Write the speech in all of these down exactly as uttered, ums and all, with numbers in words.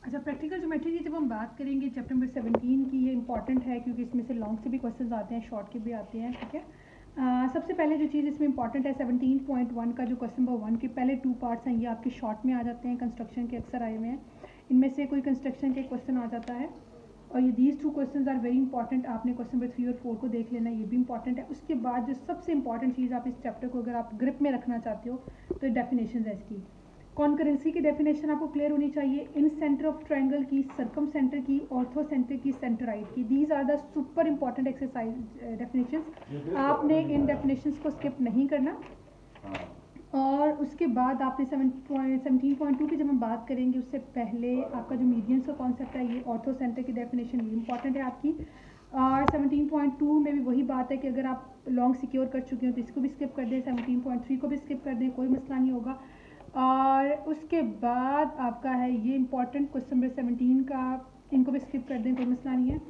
अच्छा, practical geometry की जब हम बात करेंगे चैप्टर नंबर सेवनटीन की, ये इंपॉर्टेंट है क्योंकि इसमें से लॉन्ग से भी क्वेश्चंस आते हैं, शॉर्ट के भी आते हैं, ठीक है। आ, सबसे पहले जो चीज़ इसमें इंपॉर्टेंट है सेवनटीन पॉइंट वन का जो क्वेश्चन नंबर वन के पहले टू पार्ट्स हैं, ये आपके शॉर्ट में आ जाते हैं, कंस्ट्रक्शन के अक्सर आए हुए हैं। इनमें से कोई कंस्ट्रक्शन के क्वेश्चन आ जाता है और ये these two question are very important. आपने क्वेश्चन नंबर थ्री और फोर को देख लेना, ये भी इंपॉर्टेंट है। उसके बाद जो सबसे इंपॉर्टेंट चीज़ आप इस चैप्टर को अगर आप ग्रिप में रखना चाहते हो तो डेफिनेशन है इसकी। कॉन्करेंसी की डेफिनेशन आपको क्लियर होनी चाहिए, इन सेंटर ऑफ ट्रायंगल की, सर्कम सेंटर की, ऑर्थो सेंटर की, सेंटराइड की। These are the super important exercise definitions. आपने इन डेफिनेशंस को स्किप नहीं करना। और उसके बाद आपने seven point seventeen point two की जब हम बात करेंगे उससे पहले आपका जो मीडियंस का कॉन्सेप्ट है, ये ऑर्थो सेंटर की डेफिनेशन ये इंपॉर्टेंट है आपकी। और सेवनटीन पॉइंट टू में भी वही बात है कि अगर आप लॉन्ग सिक्योर कर चुके हो तो इसको भी स्किप कर दें, सेवनटीन पॉइंट थ्री को भी स्किप कर दें, कोई मसला नहीं होगा। और उसके बाद आपका है ये इंपॉर्टेंट क्वेश्चन नंबर सेवनटीन का, इनको भी स्किप कर दें, कोई मसला नहीं है।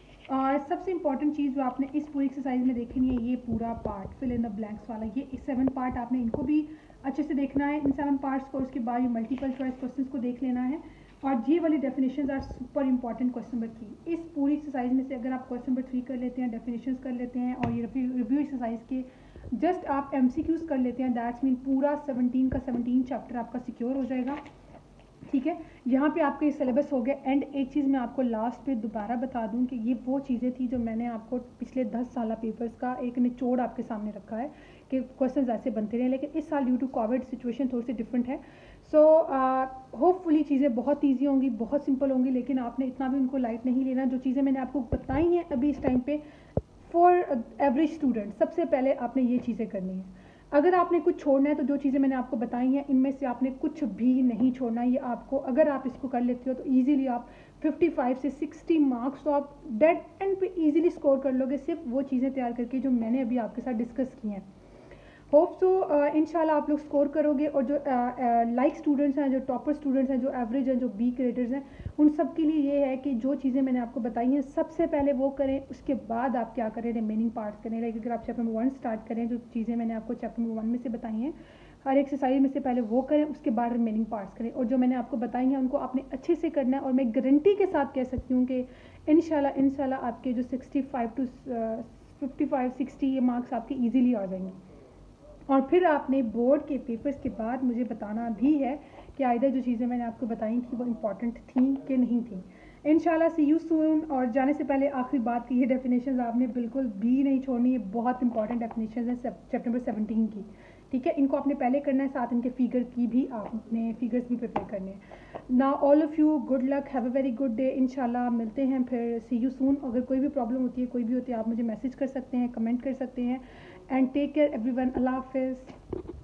और सबसे इंपॉर्टेंट चीज़ जो आपने इस पूरी एक्सरसाइज में देखनी है, ये पूरा part fill in the blanks वाला, ये सेवन पार्ट आपने इनको भी अच्छे से देखना है, इन सेवन पार्ट्स को। उसके बाद ये मल्टीपल चॉइस क्वेश्चंस को देख लेना है। और ये वाली definitions are super important question number three. इस पूरी एक्सरसाइज में से अगर आप क्वेश्चन नंबर थ्री कर लेते हैं, डेफिनेशंस कर लेते हैं और ये रिव्यू एक्सरसाइज के जस्ट आप एमसीक्यूज कर लेते हैं, दैट्स मीन पूरा सेवनटीन का सेवनटीन चैप्टर आपका सिक्योर हो जाएगा, ठीक है। यहाँ पे आपके सिलेबस हो गया एंड। एक चीज़ मैं आपको लास्ट पे दोबारा बता दूँ कि ये वो चीज़ें थी जो मैंने आपको पिछले दस साल पेपर्स का एक निचोड़ आपके सामने रखा है कि क्वेश्चंस ऐसे बनते रहे, लेकिन इस साल ड्यू टू कोविड सिचुएशन थोड़ी सी डिफरेंट है। सो होपफुली चीज़ें बहुत ईजी होंगी, बहुत सिंपल होंगी, लेकिन आपने इतना भी उनको लाइट नहीं लेना। जो चीज़ें मैंने आपको बताई हैं अभी इस टाइम पे फॉर एवरेज स्टूडेंट, सबसे पहले आपने ये चीज़ें करनी है। अगर आपने कुछ छोड़ना है तो जो चीज़ें मैंने आपको बताई हैं इनमें से आपने कुछ भी नहीं छोड़ना। ये आपको, अगर आप इसको कर लेते हो तो इजीली आप पचपन से साठ मार्क्स तो आप डेड एंड पे इजीली स्कोर कर लोगे, सिर्फ वो चीज़ें तैयार करके जो मैंने अभी आपके साथ डिस्कस की हैं। होप सो इंशाल्लाह आप लोग स्कोर करोगे। और जो लाइक uh, स्टूडेंट्स uh, हैं, जो टॉपर स्टूडेंट्स हैं, जो एवरेज हैं, जो बी ग्रेडर्स हैं, उन सब के लिए ये है कि जो चीज़ें मैंने आपको बताई हैं सबसे पहले वो करें, उसके बाद आप क्या करें, रिमेनिंग पार्ट्स करें। लाइक अगर आप चैप्टर नंबर वन स्टार्ट करें, जो चीज़ें मैंने आपको चैप्टर नंबर वन में से बताई हैं हर एक्सरसाइज में से पहले वो करें, उसके बाद रिमेनिंग पार्ट्स करें। और जो मैंने आपको बताई हैं उनको आपने अच्छे से करना है। और मैं गारंटी के साथ कह सकती हूँ कि इंशाल्लाह इंशाल्लाह आपके जो sixty five to fifty five sixty ये मार्क्स आपके ईजीली आ जाएंगे। और फिर आपने बोर्ड के पेपर्स के बाद मुझे बताना भी है कि आइदर जो चीज़ें मैंने आपको बताई थी वो इम्पॉर्टेंट थी कि नहीं थी। इंशाल्लाह सी यू सून। और जाने से पहले आखिरी बात की, ये डेफिनेशंस आपने बिल्कुल भी नहीं छोड़नी है, बहुत इंपॉर्टेंट डेफिनेशंस हैं चैप्टर नंबर सेवनटीन की, ठीक है। इनको आपने पहले करना है, साथ इनके फिगर की भी आपने फिगर्स भी प्रिपेयर करने हैं। ना all of you good luck, have a very good day. इंशाल्लाह मिलते हैं फिर, सी यू सून। अगर कोई भी प्रॉब्लम होती है, कोई भी होती है, आप मुझे मैसेज कर सकते हैं, कमेंट कर सकते हैं। एंड टेक केयर एवरीवन, अल्लाह हाफिज़।